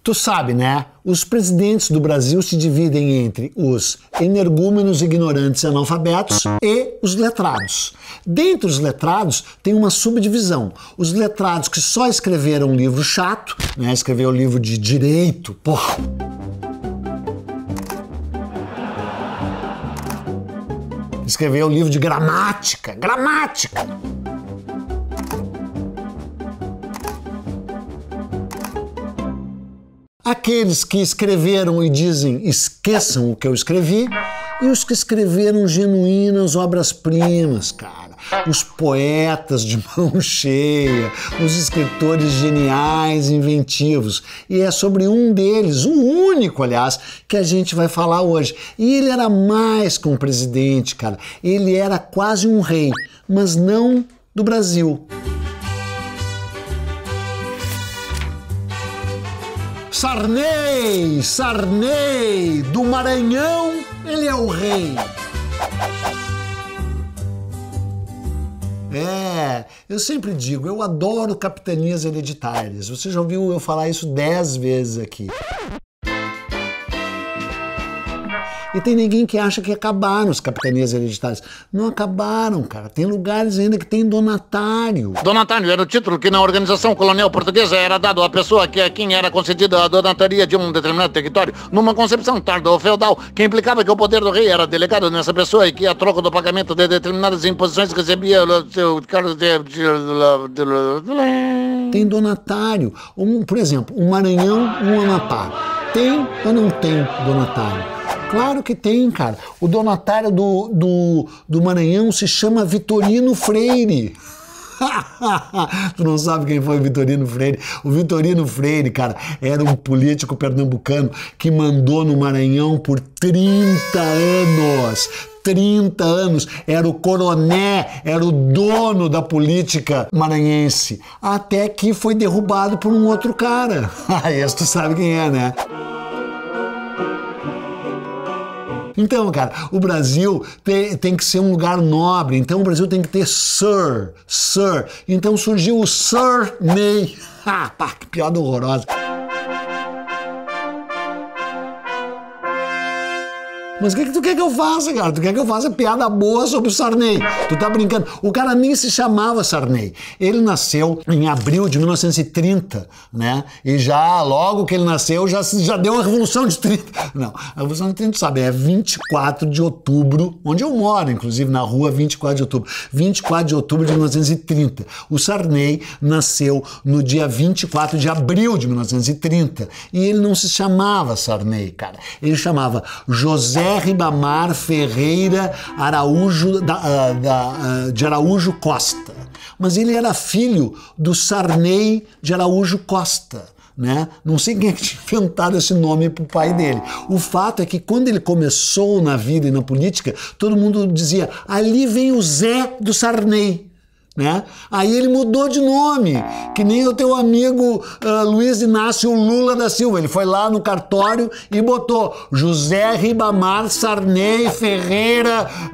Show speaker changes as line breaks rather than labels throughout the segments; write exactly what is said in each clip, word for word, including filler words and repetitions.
Tu sabe, né? Os presidentes do Brasil se dividem entre os energúmenos, ignorantes e analfabetos e os letrados. Dentre os letrados tem uma subdivisão. Os letrados que só escreveram um livro chato, né? Escreveu um livro de direito, porra. Escreveu um livro de gramática, gramática. Aqueles que escreveram e dizem esqueçam o que eu escrevi, e os que escreveram genuínas obras-primas, cara. Os poetas de mão cheia, os escritores geniais, inventivos. E é sobre um deles, o único, aliás, que a gente vai falar hoje. E ele era mais que um presidente, cara. Ele era quase um rei, mas não do Brasil. Sarney, Sarney, do Maranhão, ele é o rei. É, eu sempre digo, eu adoro capitanias hereditárias. Você já ouviu eu falar isso dez vezes aqui. E tem ninguém que acha que acabaram as capitanias hereditárias. Não acabaram, cara. Tem lugares ainda que tem donatário.
Donatário era o título que na organização colonial portuguesa era dado à pessoa que a quem era concedida a donataria de um determinado território, numa concepção tardo-feudal, que implicava que o poder do rei era delegado nessa pessoa e que, a troca do pagamento de determinadas imposições, recebia o seu cargo de...
Tem donatário. Um, por exemplo, um Maranhão, um Amapá. Tem ou não tem donatário? Claro que tem, cara. O donatário do, do, do Maranhão se chama Vitorino Freire. Tu não sabe quem foi o Vitorino Freire? O Vitorino Freire, cara, era um político pernambucano que mandou no Maranhão por trinta anos. trinta anos, era o coroné, era o dono da política maranhense. Até que foi derrubado por um outro cara. Ah, esse tu sabe quem é, né? Então, cara, o Brasil tem, tem que ser um lugar nobre, então o Brasil tem que ter Sir, Sir. Então surgiu o Sarney. Ah, pá, que piada horrorosa. Mas o que, que tu quer que eu faça, cara? Tu quer que eu faça piada boa sobre o Sarney? Tu tá brincando? O cara nem se chamava Sarney. Ele nasceu em abril de mil novecentos e trinta, né? E já, logo que ele nasceu, já, já deu a Revolução de trinta. Não, a Revolução de trinta, sabe, é vinte e quatro de outubro, onde eu moro, inclusive, na rua vinte e quatro de outubro. vinte e quatro de outubro de mil novecentos e trinta. O Sarney nasceu no dia vinte e quatro de abril de mil novecentos e trinta. E ele não se chamava Sarney, cara. Ele chamava José Ribamar Ferreira Araújo da, da, de Araújo Costa. Mas ele era filho do Sarney de Araújo Costa, né? Não sei quem é que tinha inventado esse nome pro pai dele. O fato é que quando ele começou na vida e na política, todo mundo dizia, ali vem o Zé do Sarney. Né? Aí ele mudou de nome, que nem o teu amigo uh, Luiz Inácio Lula da Silva. Ele foi lá no cartório e botou José Ribamar Sarney Ferreira uh,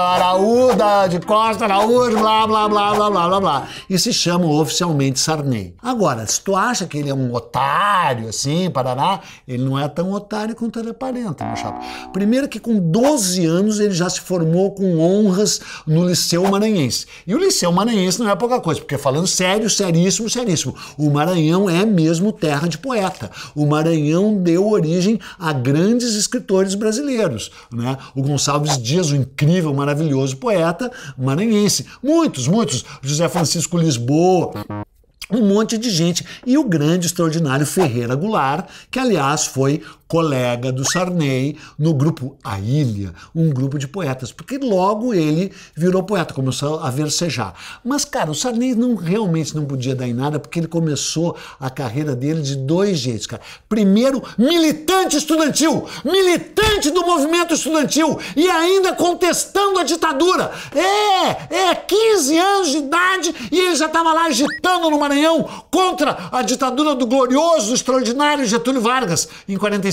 Araúda de Costa Araújo, blá blá blá blá blá blá blá. E se chama oficialmente Sarney. Agora, se tu acha que ele é um otário, assim, parará, ele não é tão otário quanto ele aparenta, meu chapa. Primeiro que com doze anos ele já se formou com honras no Liceu Maranhense. E o Liceu Maranhense Maranhense não é pouca coisa, porque falando sério, seríssimo, seríssimo, o Maranhão é mesmo terra de poeta. O Maranhão deu origem a grandes escritores brasileiros, né? O Gonçalves Dias, o incrível, maravilhoso poeta maranhense. Muitos, muitos. José Francisco Lisboa. Um monte de gente. E o grande, extraordinário Ferreira Goulart, que aliás foi colega do Sarney no grupo A Ilha, um grupo de poetas, porque logo ele virou poeta, começou a versejar. Mas, cara, o Sarney não, realmente não podia dar em nada, porque ele começou a carreira dele de dois jeitos, cara. Primeiro, militante estudantil, militante do movimento estudantil, e ainda contestando a ditadura. É, é, quinze anos de idade, e ele já estava lá agitando no Maranhão contra a ditadura do glorioso, extraordinário Getúlio Vargas, em quarenta e cinco.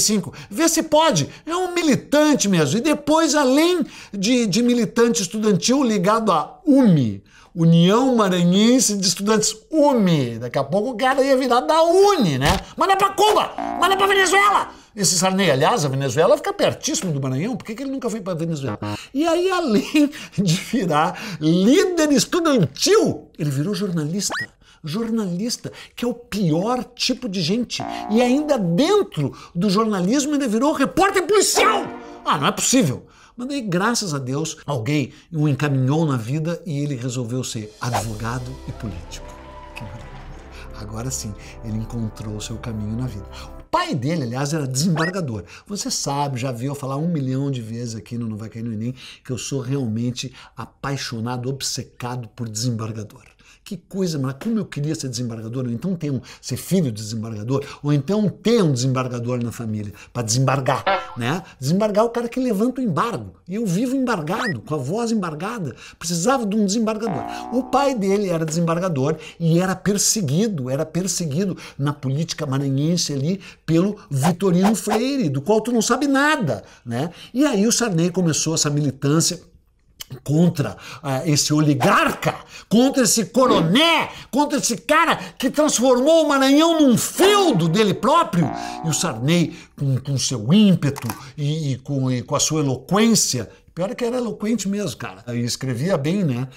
cinco. Vê se pode. É um militante mesmo. E depois, além de, de militante estudantil ligado à U M E, União Maranhense de Estudantes, U M E. Daqui a pouco o cara ia virar da Uni, né? Manda pra Cuba! Manda pra Venezuela! Esse Sarney, aliás, a Venezuela fica pertíssimo do Maranhão. Por que, que ele nunca foi pra Venezuela? E aí, além de virar líder estudantil, ele virou jornalista. Jornalista, que é o pior tipo de gente. E ainda dentro do jornalismo ele virou repórter policial. Ah, não é possível. Mas daí, graças a Deus, alguém o encaminhou na vida e ele resolveu ser advogado e político. Que maravilha. Agora sim, ele encontrou o seu caminho na vida. O pai dele, aliás, era desembargador. Você sabe, já viu eu falar um milhão de vezes aqui no Não Vai Cair no Enem, que eu sou realmente apaixonado, obcecado por desembargador. Que coisa, mas como eu queria ser desembargador, ou então ter um, ser filho de desembargador, ou então ter um desembargador na família, para desembargar, né? Desembargar é o cara que levanta o embargo. E eu vivo embargado, com a voz embargada. Precisava de um desembargador. O pai dele era desembargador e era perseguido, era perseguido na política maranhense ali pelo Vitorino Freire, do qual tu não sabe nada, né? E aí o Sarney começou essa militância contra uh, esse oligarca, contra esse coroné, contra esse cara que transformou o Maranhão num feudo dele próprio. E o Sarney, com, com seu ímpeto e, e, com, e com a sua eloquência, pior é que era eloquente mesmo, cara, e escrevia bem, né?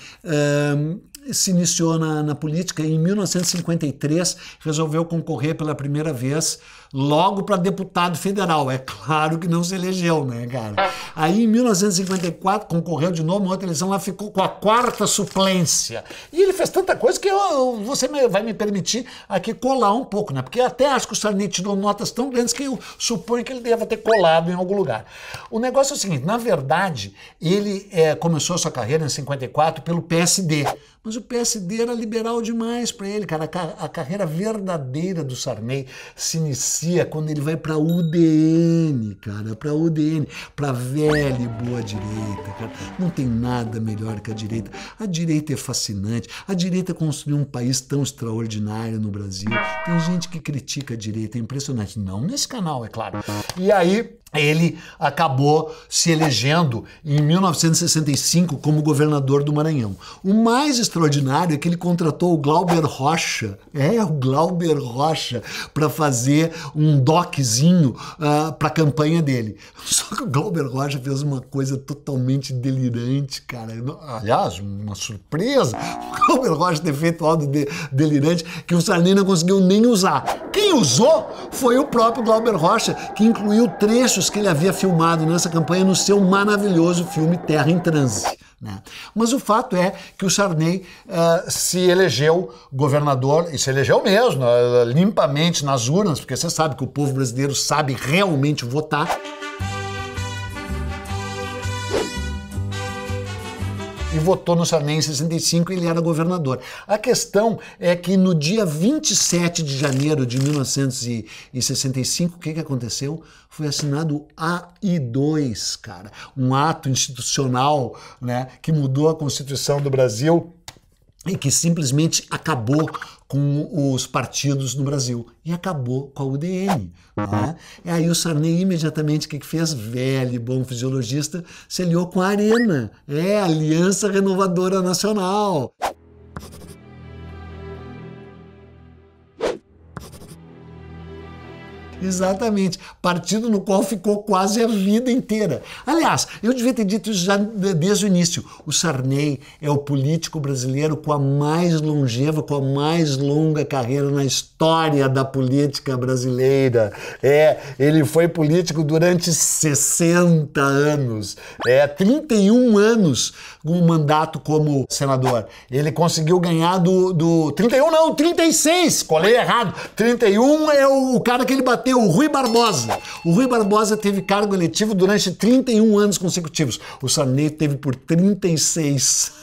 Uh, se iniciou na, na política e em mil novecentos e cinquenta e três resolveu concorrer pela primeira vez logo para deputado federal. É claro que não se elegeu, né, cara? Aí em mil novecentos e cinquenta e quatro concorreu de novo, uma outra eleição lá, ficou com a quarta suplência. E ele fez tanta coisa que eu, você vai me permitir aqui colar um pouco, né? Porque eu até acho que o Sarney tirou notas tão grandes que eu suponho que ele deva ter colado em algum lugar. O negócio é o seguinte, na verdade, ele é, começou a sua carreira em cinquenta e quatro pelo P S D. Mas o P S D era liberal demais para ele, cara. A carreira verdadeira do Sarney se inicia quando ele vai para U D N, cara, para U D N, para velha e boa direita, cara. Não tem nada melhor que a direita. A direita é fascinante. A direita construiu um país tão extraordinário no Brasil. Tem gente que critica a direita, é impressionante. Não nesse canal, é claro. E aí ele acabou se elegendo em mil novecentos e sessenta e cinco como governador do Maranhão. O mais extraordinário é que ele contratou o Glauber Rocha, é, o Glauber Rocha, para fazer um doczinho uh, para a campanha dele. Só que o Glauber Rocha fez uma coisa totalmente delirante, cara. Aliás, uma surpresa. O Glauber Rocha ter feito algo de, delirante que o Sarney não conseguiu nem usar. Quem usou foi o próprio Glauber Rocha, que incluiu trechos que ele havia filmado nessa campanha no seu maravilhoso filme Terra em Transe. Né? Mas o fato é que o Sarney uh, se elegeu governador, e se elegeu mesmo, uh, limpamente nas urnas, porque você sabe que o povo brasileiro sabe realmente votar. E votou no Sarney em sessenta e cinco e ele era governador. A questão é que no dia vinte e sete de janeiro de mil novecentos e sessenta e cinco, o que, que aconteceu? Foi assinado o A I dois, cara. Um ato institucional, né, que mudou a Constituição do Brasil e que simplesmente acabou com os partidos no Brasil. E acabou com a U D N. Né? E aí o Sarney imediatamente, o que fez? Velho e bom fisiologista, se aliou com a Arena. É, Aliança Renovadora Nacional. Exatamente. Partido no qual ficou quase a vida inteira. Aliás, eu devia ter dito isso já desde o início. O Sarney é o político brasileiro com a mais longeva, com a mais longa carreira na história da política brasileira. É, ele foi político durante sessenta anos. É, trinta e um anos com um mandato como senador. Ele conseguiu ganhar do, do... trinta e um não, trinta e seis! Colei errado. trinta e um é o, o cara que ele bateu, o Rui Barbosa. O Rui Barbosa teve cargo eletivo durante trinta e um anos consecutivos. O Sarney teve por trinta e seis.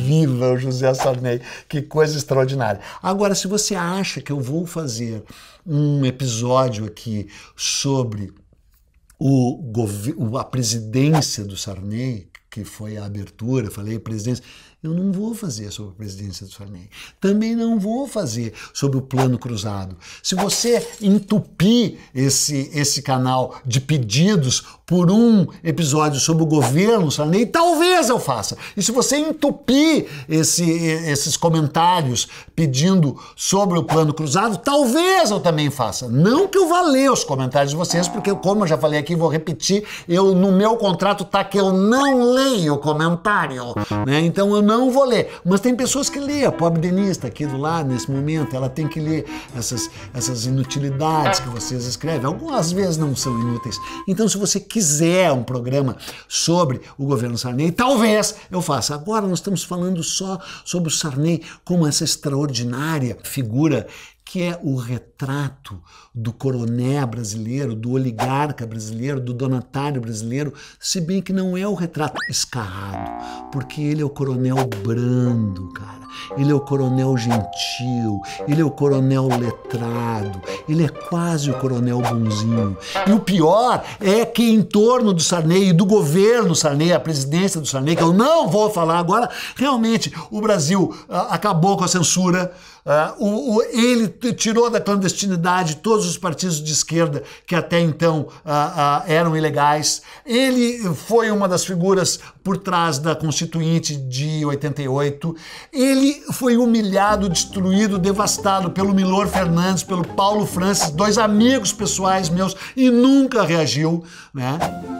Viva o José Sarney, que coisa extraordinária. Agora, se você acha que eu vou fazer um episódio aqui sobre o, a presidência do Sarney, que foi a abertura, falei presidência, eu não vou fazer sobre a presidência do Sarney. Também não vou fazer sobre o plano cruzado. Se você entupir esse, esse canal de pedidos por um episódio sobre o governo Sarney, talvez eu faça. E se você entupir esse, esses comentários pedindo sobre o plano cruzado, talvez eu também faça. Não que eu vá ler os comentários de vocês, porque como eu já falei aqui, vou repetir, eu, no meu contrato tá que eu não leio comentário, né? Então eu não vou ler. Mas tem pessoas que lêem. A pobre Denise está aqui do lado nesse momento, ela tem que ler essas, essas inutilidades que vocês escrevem. Algumas vezes não são inúteis. Então, se você quiser um programa sobre o governo Sarney, talvez eu faça. Agora nós estamos falando só sobre o Sarney como essa extraordinária figura que é o retrato do coroné brasileiro, do oligarca brasileiro, do donatário brasileiro, se bem que não é o retrato escarrado, porque ele é o coronel brando, cara. Ele é o coronel gentil, ele é o coronel letrado, ele é quase o coronel bonzinho. E o pior é que em torno do Sarney e do governo Sarney, a presidência do Sarney, que eu não vou falar agora, realmente o Brasil uh, acabou com a censura. Uh, o, o, ele tirou da clandestinidade todos os partidos de esquerda que até então uh, uh, eram ilegais. Ele foi uma das figuras por trás da Constituinte de oitenta e oito. Ele foi humilhado, destruído, devastado pelo Milor Fernandes, pelo Paulo Francis, dois amigos pessoais meus, e nunca reagiu, né?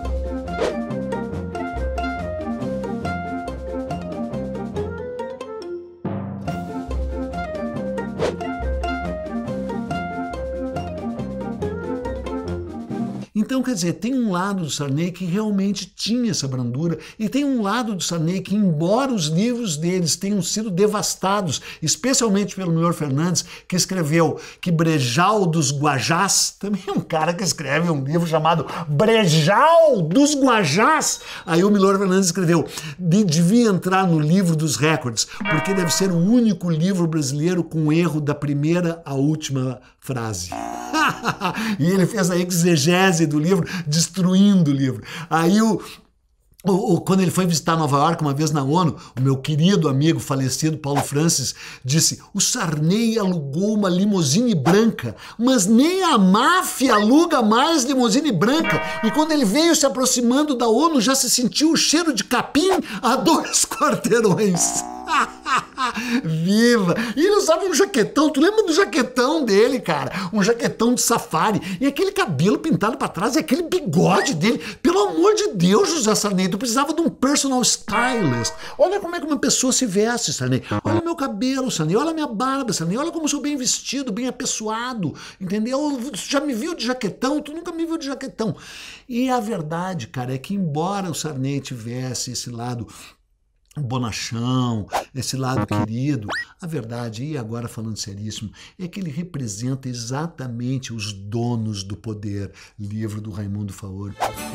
Então, quer dizer, tem um lado do Sarney que realmente tinha essa brandura e tem um lado do Sarney que, embora os livros deles tenham sido devastados, especialmente pelo Milor Fernandes, que escreveu que Brejal dos Guajás, também é um cara que escreve um livro chamado Brejal dos Guajás, aí o Milor Fernandes escreveu, de, devia entrar no livro dos recordes, porque deve ser o único livro brasileiro com erro da primeira à última frase. E ele fez a exegese do livro, destruindo o livro. Aí o, o, o, quando ele foi visitar Nova York uma vez na ONU, o meu querido amigo falecido Paulo Francis disse: o Sarney alugou uma limusine branca, mas nem a máfia aluga mais limusine branca. E quando ele veio se aproximando da ONU, já se sentiu o cheiro de capim a dois quarteirões. Viva! E ele usava um jaquetão, tu lembra do jaquetão dele, cara? Um jaquetão de safari, e aquele cabelo pintado pra trás, e aquele bigode dele. Pelo amor de Deus, José Sarney, tu precisava de um personal stylist. Olha como é que uma pessoa se veste, Sarney. Olha meu cabelo, Sarney. Olha minha barba, Sarney. Olha como eu sou bem vestido, bem apessoado, entendeu? Tu já me viu de jaquetão, tu nunca me viu de jaquetão. E a verdade, cara, é que embora o Sarney tivesse esse lado bonachão, esse lado querido, a verdade, e agora falando seríssimo, é que ele representa exatamente os donos do poder. Livro do Raimundo Faoro.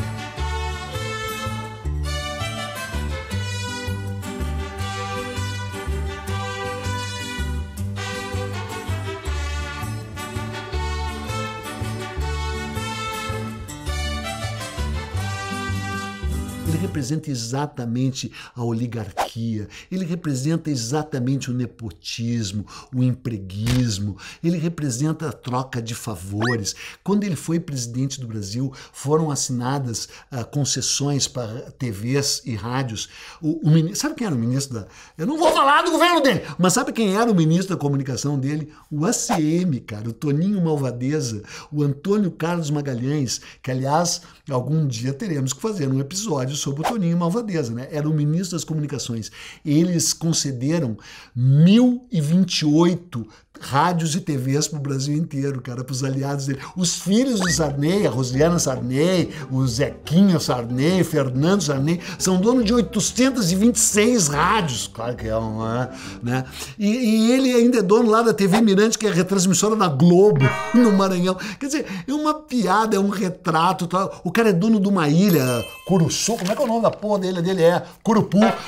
Ele representa exatamente a oligarquia, ele representa exatamente o nepotismo, o empreguismo, ele representa a troca de favores. Quando ele foi presidente do Brasil, foram assinadas uh, concessões para T Vs e rádios. O, o, sabe quem era o ministro da... Eu não vou falar do governo dele, mas sabe quem era o ministro da comunicação dele? O A C M, cara, o Toninho Malvadeza, o Antônio Carlos Magalhães, que, aliás, algum dia teremos que fazer um episódio sobre o Toninho Malvadeza, né? Era o ministro das comunicações. Eles concederam mil e vinte e oito rádios e T Vs para o Brasil inteiro, cara, para os aliados dele. Os filhos do Sarney, a Rosiana Sarney, o Zequinha Sarney, Fernando Sarney, são donos de oitocentos e vinte e seis rádios, claro que é uma, né? E, e ele ainda é dono lá da T V Mirante, que é a retransmissora da Globo, no Maranhão. Quer dizer, é uma piada, é um retrato, tá? O cara é dono de uma ilha, Curuçu, como é que é o nome da porra dele? dele é Curupu, e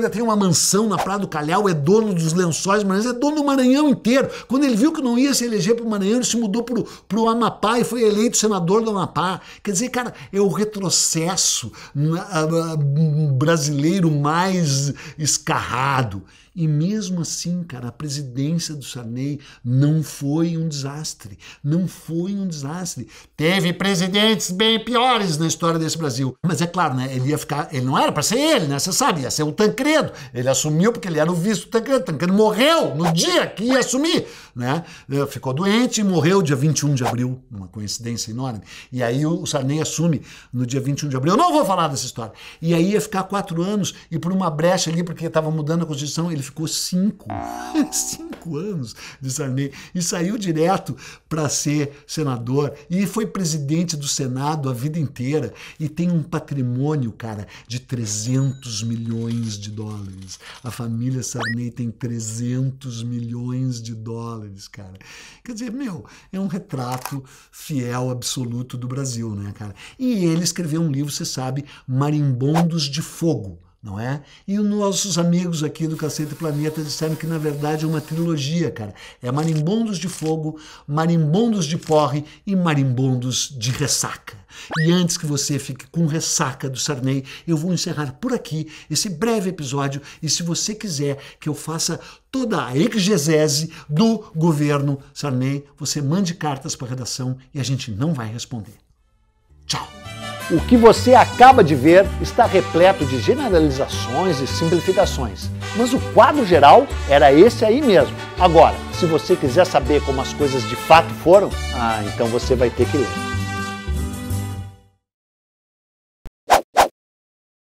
ainda tem uma mansão na Praia do Calhau, é dono dos Lençóis Maranhenses, é dono do Maranhão inteiro. Quando ele viu que não ia se eleger pro Maranhão, ele se mudou pro, pro Amapá e foi eleito senador do Amapá. Quer dizer, cara, é o retrocesso brasileiro mais escarrado. E mesmo assim, cara, a presidência do Sarney não foi um desastre. Não foi um desastre. Teve presidentes bem piores na história desse Brasil. Mas é claro, né? Ele ia ficar. Ele não era para ser ele, né? Você sabe, ia ser o Tancredo. Ele assumiu porque ele era o vice do Tancredo. O Tancredo morreu no dia que ia assumir, né? Ficou doente e morreu dia vinte e um de abril. Uma coincidência enorme. E aí o Sarney assume no dia vinte e um de abril. Eu não vou falar dessa história. E aí ia ficar quatro anos e por uma brecha ali, porque estava mudando a Constituição, ele ficou cinco, cinco anos de Sarney e saiu direto para ser senador e foi presidente do Senado a vida inteira e tem um patrimônio, cara, de trezentos milhões de dólares. A família Sarney tem trezentos milhões de dólares, cara. Quer dizer, meu, é um retrato fiel, absoluto do Brasil, né, cara? E ele escreveu um livro, você sabe, Marimbondos de Fogo. Não é? E os nossos amigos aqui do Cacete Planeta disseram que, na verdade, é uma trilogia, cara. É Marimbondos de Fogo, Marimbondos de Porre e Marimbondos de Ressaca. E antes que você fique com ressaca do Sarney, eu vou encerrar por aqui esse breve episódio. E se você quiser que eu faça toda a exegese do governo Sarney, você mande cartas para a redação e a gente não vai responder. Tchau!
O que você acaba de ver está repleto de generalizações e simplificações, mas o quadro geral era esse aí mesmo. Agora, se você quiser saber como as coisas de fato foram, ah, então você vai ter que ler.